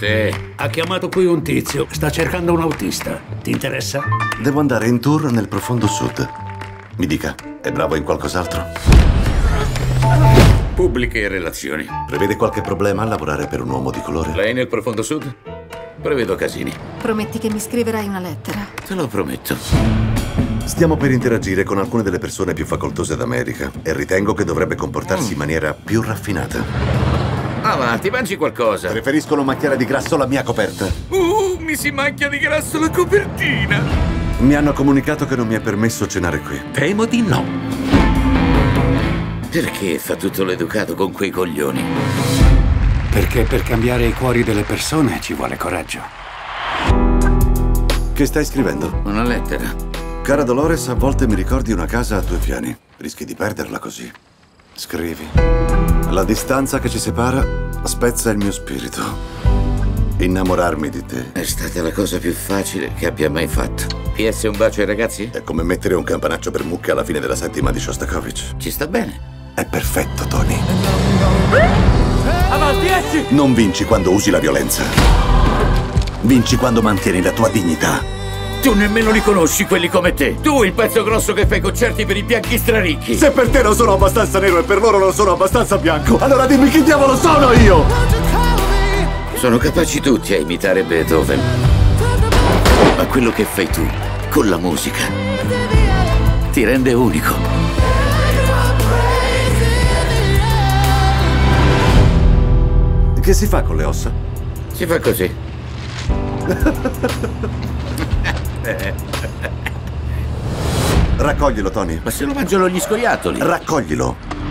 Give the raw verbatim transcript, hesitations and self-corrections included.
Sì. Ha chiamato qui un tizio, sta cercando un autista. Ti interessa? Devo andare in tour nel profondo sud. Mi dica, è bravo in qualcos'altro? Pubbliche relazioni. Prevede qualche problema a lavorare per un uomo di colore? Lei nel profondo sud? Prevedo casini. Prometti che mi scriverai una lettera. Te lo prometto. Stiamo per interagire con alcune delle persone più facoltose d'America e ritengo che dovrebbe comportarsi in maniera più raffinata. Avanti, mangi qualcosa. Preferisco non macchiare di grasso la mia coperta. Uh, mi si macchia di grasso la copertina. Mi hanno comunicato che non mi è permesso cenare qui. Temo di no. Perché fa tutto l'educato con quei coglioni? Perché per cambiare i cuori delle persone ci vuole coraggio. Che stai scrivendo? Una lettera. Cara Dolores, a volte mi ricordi una casa a due piani. Rischi di perderla così. Scrivi. La distanza che ci separa spezza il mio spirito. Innamorarmi di te È stata la cosa più facile che abbia mai fatto. P S un bacio ai ragazzi? è come mettere un campanaccio per mucche alla fine della settima di Shostakovich. Ci sta bene. È perfetto, Tony. Avanti, esci! Non vinci quando usi la violenza. Vinci quando mantieni la tua dignità. Tu nemmeno li conosci quelli come te. Tu il pezzo grosso che fai concerti per i bianchi straricchi. Se per te non sono abbastanza nero e per loro non sono abbastanza bianco, allora dimmi chi diavolo sono io! Sono capaci tutti a imitare Beethoven. Ma quello che fai tu, con la musica, ti rende unico. Che si fa con le ossa? Si fa così. Raccoglilo, Tony. Ma se lo mangiano gli scoiattoli? Raccoglilo.